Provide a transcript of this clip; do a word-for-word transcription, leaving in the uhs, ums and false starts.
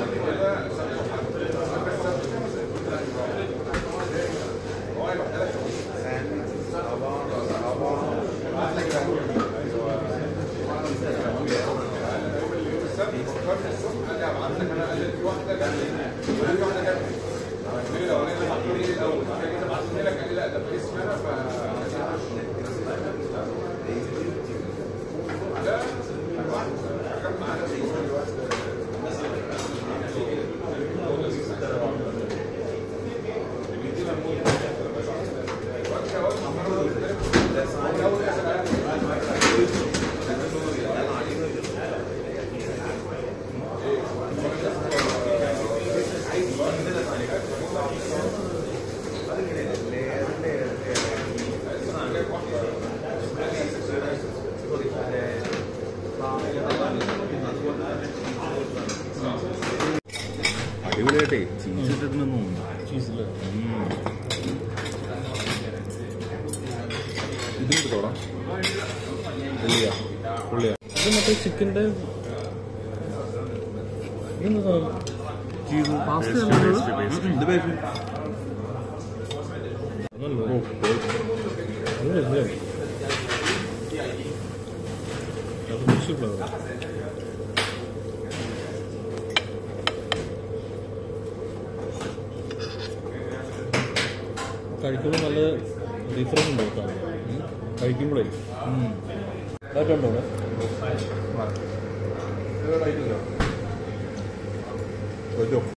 അടിപൊളിയായിട്ടേ cheese ഇട്ടിട്ടുണ്ടെന്ന് ചീസില് ഇതിനെടുത്തോടാം ഉള്ളിയാ ഉള്ളിയാ ഇത് മറ്റേ ചിക്കൻ്റെ ഇതെന്താ ചീസ് പാസ്ത ഇത് പേസ്റ്റ് കഴിക്കുമ്പോൾ നല്ല ഡിഫറൻസ് ഉണ്ട് കേട്ടോ കഴിക്കുമ്പോഴേ ഇതൊക്കെ ഉണ്ടോ ഇവിടെ